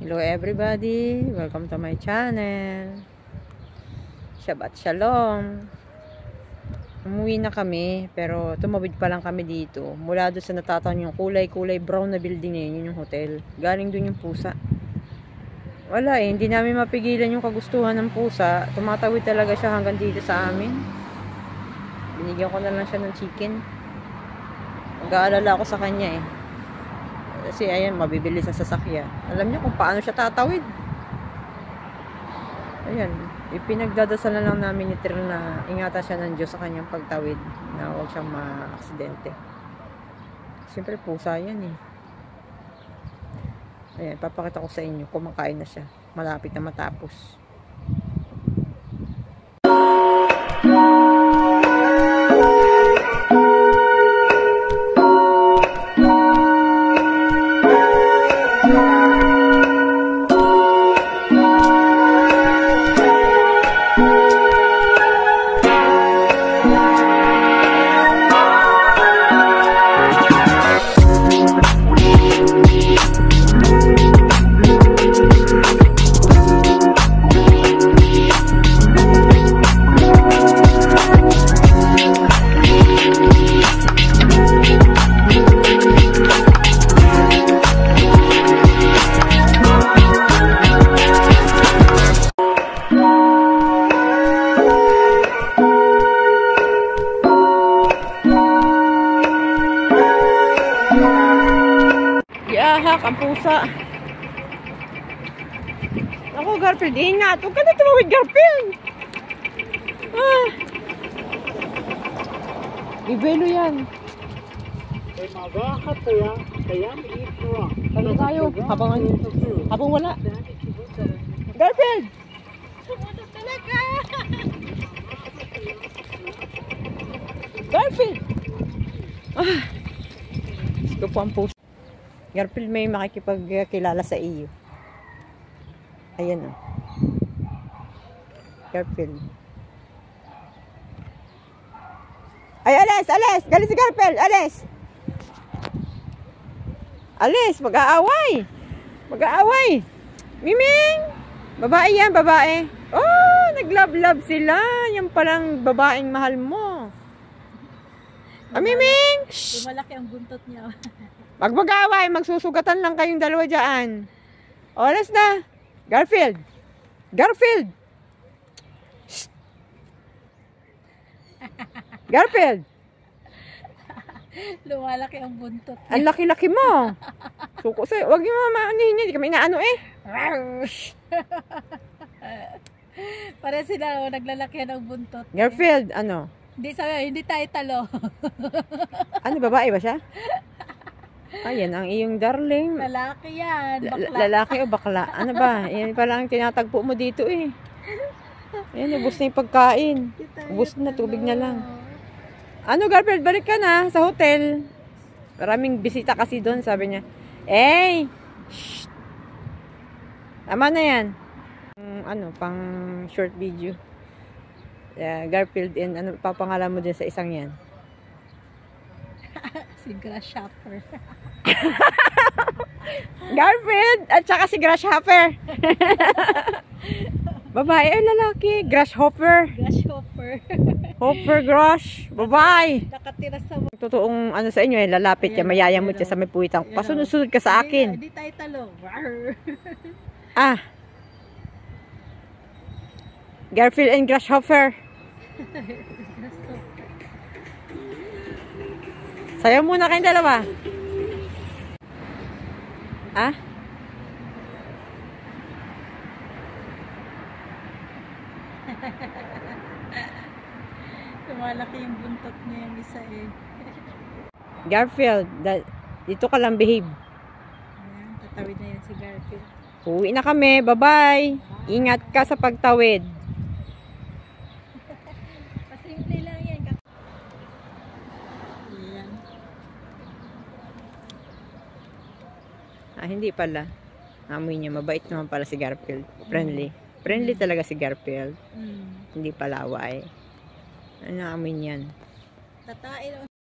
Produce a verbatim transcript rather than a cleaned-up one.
Hello everybody, welcome to my channel. Shabbat Shalom. Umuwi na kami, pero tumawid pa lang kami dito. Mula doon sa natatan yung kulay-kulay brown na building na yun, yung hotel. Galing doon yung pusa. Wala eh, hindi namin mapigilan yung kagustuhan ng pusa. Tumatawid talaga siya hanggang dito sa amin. Binigyan ko na lang siya ng chicken. Mag-aalala ako sa kanya eh. Kasi ayan, mabibili sa sasakyan. Alam niya kung paano siya tatawid. Ayan, ipinagdadasal na lang namin ni Trill na ingatan siya ng Diyos sa kanyang pagtawid na huwag siyang ma-aksidente. Siyempre pusa yan eh. Ayan, papakita ko sa inyo. Kumakain na siya. Malapit na matapos. Yahak ang pusa. Ako, Garfield, ingat. Huwag ka na tumawid, Garfield. Ah. Ibelo yan. Ay, mabakat kaya. Kaya, ito ah. Ano tayo? Habang, habang wala. Garfield! Sumunod talaga! Garfield! Ah. Gusto po ang pusa. Garfield, may makikipagkilala sa iyo. Ayan o. Oh. Garfield. Ay, alis! Alis! Galit si Garfield! Alis! Alis! Mag-aaway! Mag-aaway! Miming! Babae yan, babae. Oh! Nag-love-love sila. Yan palang babaeng mahal mo. Ah, Miming! Malaki ang buntot niya. Pag mag-away, magsusugatan lang kayong dalawa dyan. Oras na. Garfield. Garfield. Shh. Garfield. Lumalaki ang buntot niya. Ang laki-laki mo. Suko sa'yo. Huwag yung mama, ano yun, hindi kami inaano eh. Pare sila, oh, naglalaki ang buntot. Garfield, ano? Hindi sabi, hindi tayo talo. Ano, babae ba siya? Ayan, ang iyong darling. Lalaki yan. Bakla. Lalaki o bakla? Ano ba? Yan pala ang tinatagpo mo dito eh. Ayan, ubos na yung pagkain. Ubos na, tubig na lang. Ano, Garfield, balik ka na sa hotel. Maraming bisita kasi doon, sabi niya. Hey! Shh! Tama na yan. Um, ano, pang short video. Uh, Garfield, and ano, papangalan mo din sa isang yan? Si Grasshopper. Garfield at saka si Grasshopper. Babae o lalaki? Grasshopper. Grasshopper. Hopper Grash. Babae. Nakatira sa... Totoong ano sa inyo eh, lalapit yan, mayayamot siya sa may puwitang. Pasunod-sunod ka sa akin. Hindi tayo talo. Ah. Garfield and Grasshopper. Sayaw muna kayong dalawa. Ah? Lumalaki yung buntot niya yung isa eh. Garfield, dito ka lang behave. Ayan, tatawid na yun si Garfield. Uwi na kami. Bye-bye. Ingat ka sa pagtawid. Pasimple lang yan. Ayan. Ah, hindi pala. Amoy niya. Mabait naman pala si Garfield. Friendly. Friendly talaga si Garfield. Mm. Hindi pala away. Ano amoy niyan? Tatain